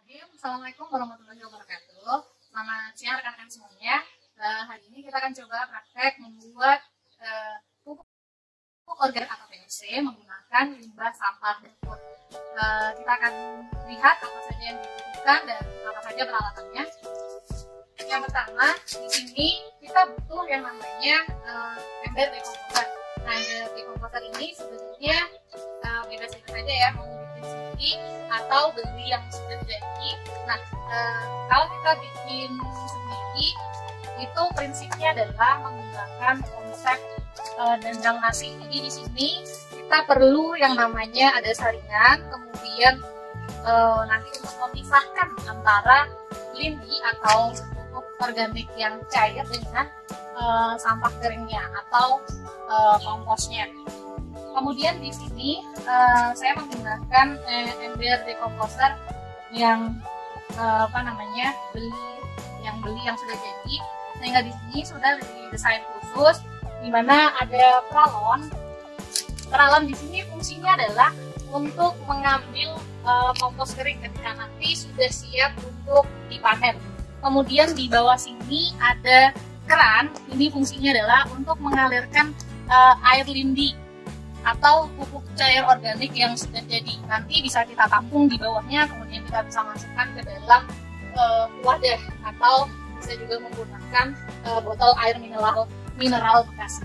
Assalamualaikum warahmatullahi wabarakatuh. Selamat siang rekan-rekan semuanya. Hari ini kita akan coba praktek membuat pupuk organik atau POC menggunakan limbah sampah dapur. Kita akan lihat apa saja yang dibutuhkan dan apa saja peralatannya. Yang pertama, di sini kita butuh yang namanya ember dekomposer. Nah, ember dekomposer ini sebenarnya bebas saja ya, mau bikin sendiri atau beli yang sudah jadi. Nah, kalau kita bikin sendiri itu prinsipnya adalah menggunakan konsep dandang nasi. Jadi di sini kita perlu yang namanya ada saringan, kemudian nanti untuk memisahkan antara lindi atau pupuk organik yang cair dengan sampah keringnya atau komposnya. Kemudian di sini saya menggunakan ember dekomposer yang beli yang sudah jadi, sehingga di sini sudah didesain khusus di mana ada peralon. Peralon di sini fungsinya adalah untuk mengambil kompos kering ketika nanti sudah siap untuk dipanen. Kemudian di bawah sini ada keran, ini fungsinya adalah untuk mengalirkan air lindi atau pupuk cair organik yang sudah jadi. Nanti bisa kita tampung di bawahnya, kemudian kita bisa masukkan ke dalam wadah atau bisa juga menggunakan botol air mineral bekas.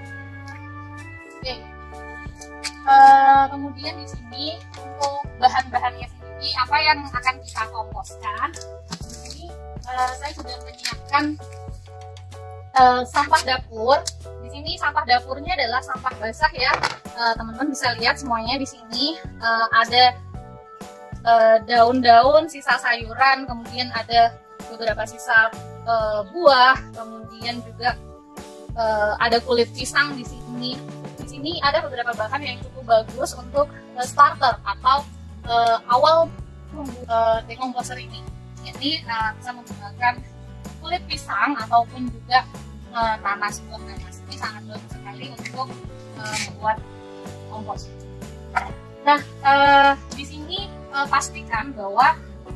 Oke. Kemudian di sini untuk bahan-bahannya sendiri, apa yang akan kita komposkan? Ini saya sudah menyiapkan sampah dapur. Di sini sampah dapurnya adalah sampah basah ya, teman-teman bisa lihat semuanya di sini ada daun-daun, sisa sayuran, kemudian ada beberapa sisa buah, kemudian juga ada kulit pisang di sini. Di sini ada beberapa bahan yang cukup bagus untuk starter atau awal dekomposer ini. Jadi bisa menggunakan kulit pisang ataupun juga nanas, buah nanas. Ini sangat bagus sekali untuk membuat kompos. Nah, di sini pastikan bahwa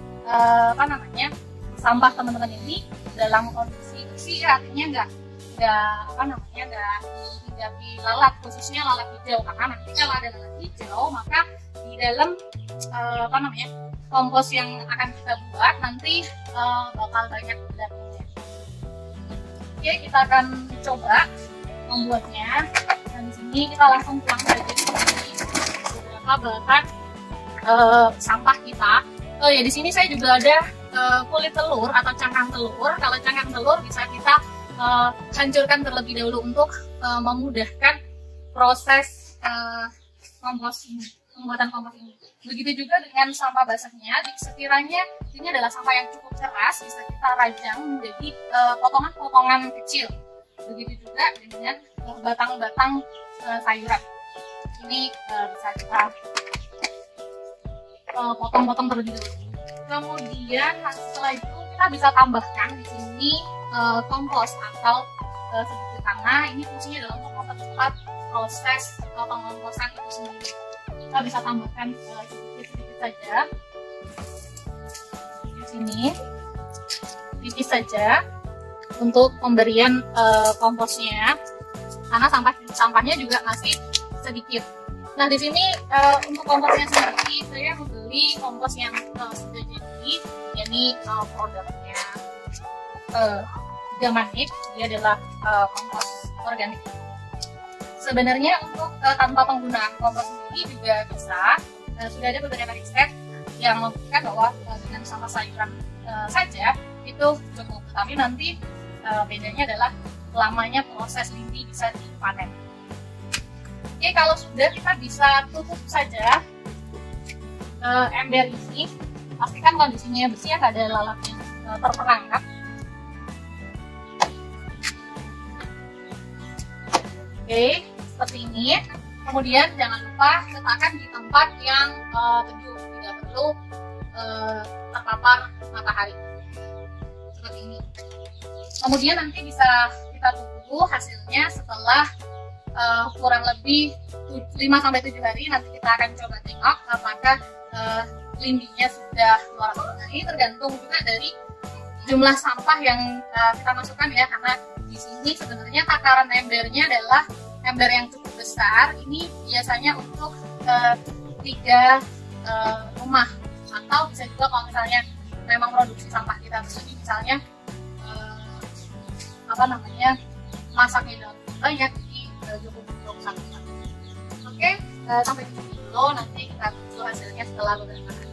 sampah teman-teman ini dalam kondisi bersih, artinya nggak dihinggapi lalat, khususnya lalat hijau, karena nanti kalau ada lalat hijau maka di dalam kompos yang akan kita buat nanti bakal banyak belerangnya. Oke, kita akan coba membuatnya. Dan di sini kita langsung tuang saja di sini beberapa bahan sampah kita. Oh ya, di sini saya juga ada kulit telur atau cangkang telur. Kalau cangkang telur bisa kita hancurkan terlebih dahulu untuk memudahkan proses pembuatan kompos ini. Begitu juga dengan sampah basahnya. Sekiranya ini adalah sampah yang cukup keras, bisa kita rajang menjadi potongan-potongan kecil. Begitu juga dengan batang-batang sayuran. Ini bisa kita potong-potong terlebih dahulu. Kemudian setelah itu kita bisa tambahkan di sini kompos atau sedikit tanah. Ini fungsinya adalah untuk mempercepat proses pengomposan itu sendiri. Kita bisa tambahkan sedikit-sedikit saja di sini, tipis saja untuk pemberian komposnya, karena sampahnya juga masih sedikit. Nah, di sini untuk komposnya sendiri saya membeli kompos yang sudah jadi, yakni produknya Gamanik. Dia adalah kompos organik. Sebenarnya untuk tanpa penggunaan kompos sendiri juga bisa. Sudah ada beberapa riset yang membuktikan bahwa dengan sampah sayuran saja itu cukup. Tapi nanti bedanya adalah lamanya proses lindi bisa dipanen. Oke, kalau sudah, kita bisa tutup saja ember ini. Pastikan kondisinya bersih, nggak ada lalat yang terperangkap. Oke, seperti ini. Kemudian jangan lupa letakkan di tempat yang teduh, tidak perlu terpapar matahari. Seperti ini. Kemudian nanti bisa kita tunggu hasilnya setelah kurang lebih 5-7 hari. Nanti kita akan coba tengok apakah lindinya sudah keluar atau enggak. Ini tergantung juga dari jumlah sampah yang kita masukkan ya, karena di sini sebenarnya takaran embernya adalah ember yang cukup besar. Ini biasanya untuk 3 rumah, atau bisa juga kalau misalnya memang produksi sampah kita tersebut misalnya masaknya dalam banyak, jadi cukup untuk 1 rumah. Oke, sampai di sini dulu, nanti kita tunggu hasilnya setelah beberapa hari.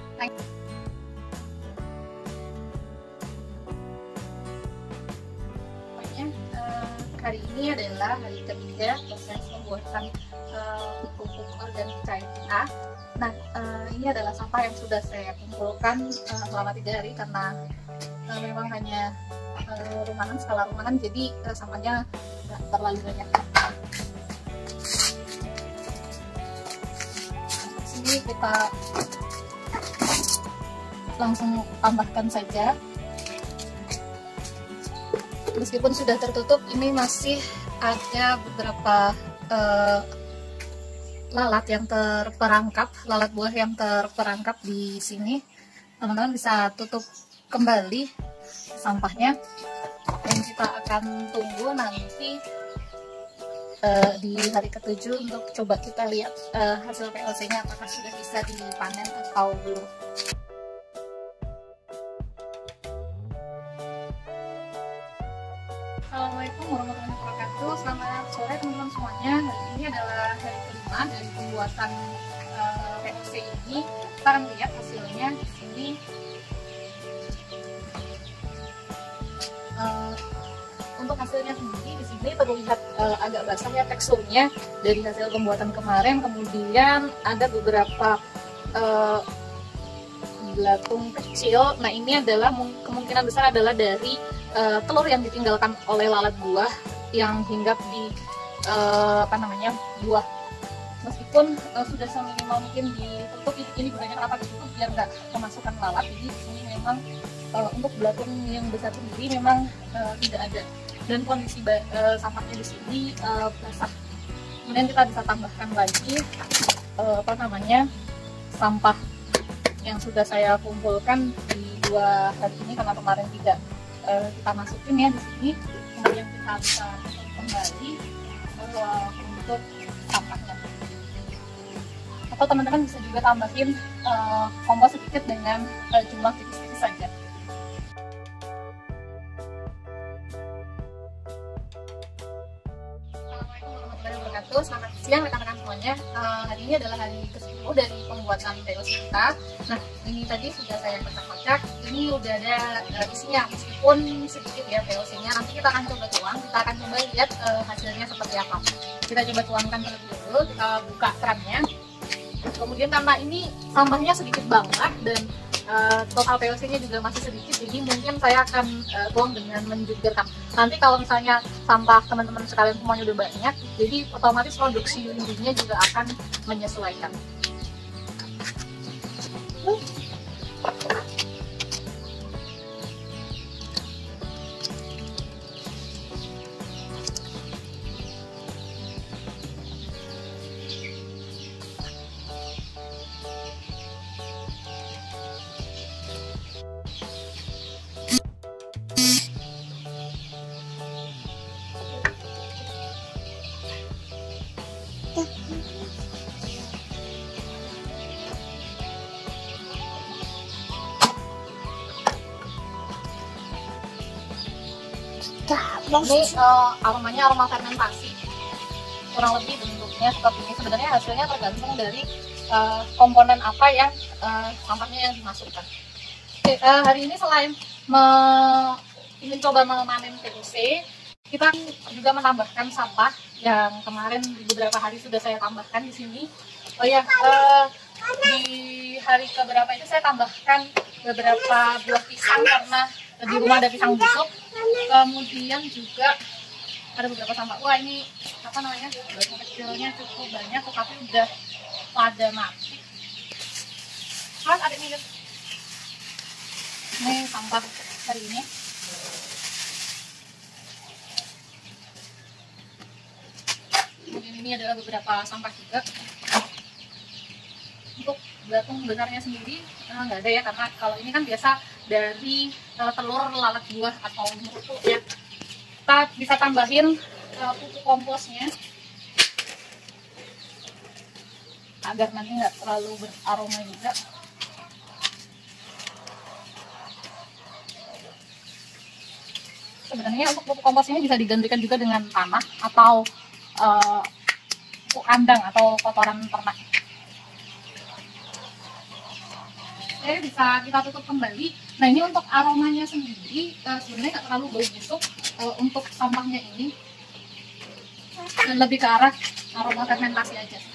Hari ini adalah hari ketiga proses pembuatan pupuk organik cair kita. Nah, ini adalah sampah yang sudah saya kumpulkan selama 3 hari, karena memang hanya skala rumahan, jadi sampahnya tidak terlalu banyak. Di sini kita langsung tambahkan saja. Meskipun sudah tertutup, ini masih ada beberapa lalat yang terperangkap, lalat buah yang terperangkap di sini. Teman-teman bisa tutup kembali sampahnya, dan kita akan tunggu nanti di hari ke-7 untuk coba kita lihat hasil PLC-nya apakah sudah bisa dipanen atau belum. Assalamualaikum warahmatullahi wabarakatuh. Selamat sore teman-teman semuanya. Hari ini adalah hari kelima dari pembuatan PLC ini. Kita akan lihat hasilnya di sini. Untuk hasilnya sendiri di sini terlihat agak basah ya teksturnya dari hasil pembuatan kemarin. Kemudian ada beberapa belatung kecil. Nah, ini adalah kemungkinan besar adalah dari telur yang ditinggalkan oleh lalat buah yang hinggap di buah. Meskipun sudah seminimal mungkin ditutup, ini gunanya kenapa ditutup biar nggak kemasukan lalat. Jadi ini memang untuk belatung yang besar sendiri memang tidak ada, dan kondisi sampahnya di sini basah. Kemudian kita bisa tambahkan lagi sampah yang sudah saya kumpulkan di 2 hari ini, karena kemarin tidak kita masukin ya di sini. Kemudian kita bisa tutup kembali untuk sampahnya. Atau teman-teman bisa juga tambahin kompos sedikit dengan jumlah tipis-tipis saja. Assalamualaikum warahmatullahi wabarakatuh. Selamat siang rekan-rekan semuanya. Hari ini adalah hari ke-10 dari pembuatan PLC kita. Nah, ini tadi sudah saya kocak-kocak. Ini udah ada isinya, meskipun sedikit ya PLC-nya. Nanti kita akan coba tuang, kita akan coba lihat hasilnya seperti apa. Kita coba tuangkan terlebih dahulu, kita buka kerannya. Kemudian karena ini sampahnya sedikit banget dan total PLC-nya juga masih sedikit, jadi mungkin saya akan tuang dengan menjungkirkan. Nanti kalau misalnya sampah teman-teman sekalian semuanya udah banyak, jadi otomatis produksi lindinya juga akan menyesuaikan. Ini aromanya aroma fermentasi, kurang lebih bentuknya seperti ini. Sebenarnya hasilnya tergantung dari komponen apa yang sampahnya yang dimasukkan. Oke, hari ini selain ingin coba memanen PLC, kita juga menambahkan sampah yang kemarin beberapa hari sudah saya tambahkan di sini. Oh ya, di hari keberapa itu saya tambahkan beberapa buah pisang karena di rumah ada pisang busuk. Kemudian juga ada beberapa sampah. Wah, ini batu kecilnya cukup banyak, tetapi udah pada mati. Mas, ada ini sampah hari ini. Kemudian ini adalah beberapa sampah juga. Untuk belatung besarnya sendiri nggak ada ya, karena kalau ini kan biasa dari telur lalat buah atau mutu ya. Kita bisa tambahin pupuk komposnya agar nanti nggak terlalu beraroma juga. Sebenarnya untuk pupuk kompos ini bisa digantikan juga dengan tanah atau pupuk kandang atau kotoran ternak. Oke, bisa kita tutup kembali. Nah, ini untuk aromanya sendiri sebenarnya nggak terlalu bau busuk untuk sampahnya ini, dan lebih ke arah aroma fermentasi aja.